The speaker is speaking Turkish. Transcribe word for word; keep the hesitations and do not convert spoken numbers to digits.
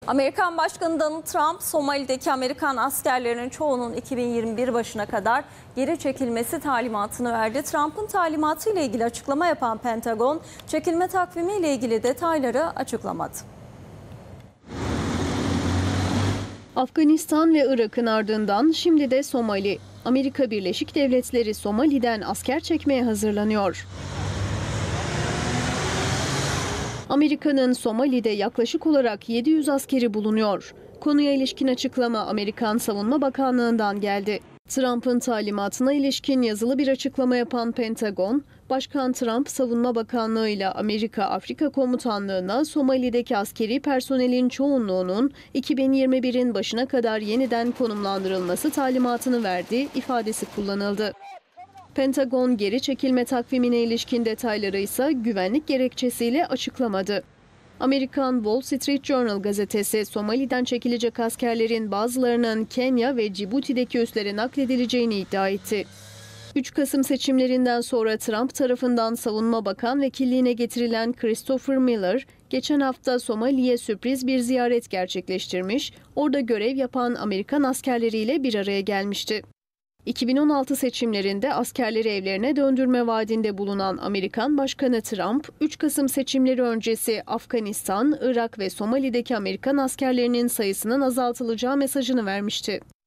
Amerikan Başkanı Donald Trump, Somali'deki Amerikan askerlerinin çoğunun iki bin yirmi bir başına kadar geri çekilmesi talimatını verdi. Trump'ın talimatıyla ilgili açıklama yapan Pentagon, çekilme takvimiyle ilgili detayları açıklamadı. Afganistan ve Irak'ın ardından şimdi de Somali. Amerika Birleşik Devletleri Somali'den asker çekmeye hazırlanıyor. Amerika'nın Somali'de yaklaşık olarak yedi yüz askeri bulunuyor. Konuya ilişkin açıklama Amerikan Savunma Bakanlığı'ndan geldi. Trump'ın talimatına ilişkin yazılı bir açıklama yapan Pentagon, Başkan Trump Savunma Bakanlığı ile Amerika Afrika Komutanlığı'na Somali'deki askeri personelin çoğunluğunun iki bin yirmi birin başına kadar yeniden konumlandırılması talimatını verdi ifadesi kullanıldı. Pentagon geri çekilme takvimine ilişkin detayları ise güvenlik gerekçesiyle açıklamadı. Amerikan Wall Street Journal gazetesi Somali'den çekilecek askerlerin bazılarının Kenya ve Cibuti'deki üslere nakledileceğini iddia etti. üç Kasım seçimlerinden sonra Trump tarafından Savunma Bakan Vekilliğine getirilen Christopher Miller, geçen hafta Somali'ye sürpriz bir ziyaret gerçekleştirmiş, orada görev yapan Amerikan askerleriyle bir araya gelmişti. iki bin on altı seçimlerinde askerleri evlerine döndürme vaadinde bulunan Amerikan Başkanı Trump, üç Kasım seçimleri öncesi Afganistan, Irak ve Somali'deki Amerikan askerlerinin sayısının azaltılacağı mesajını vermişti.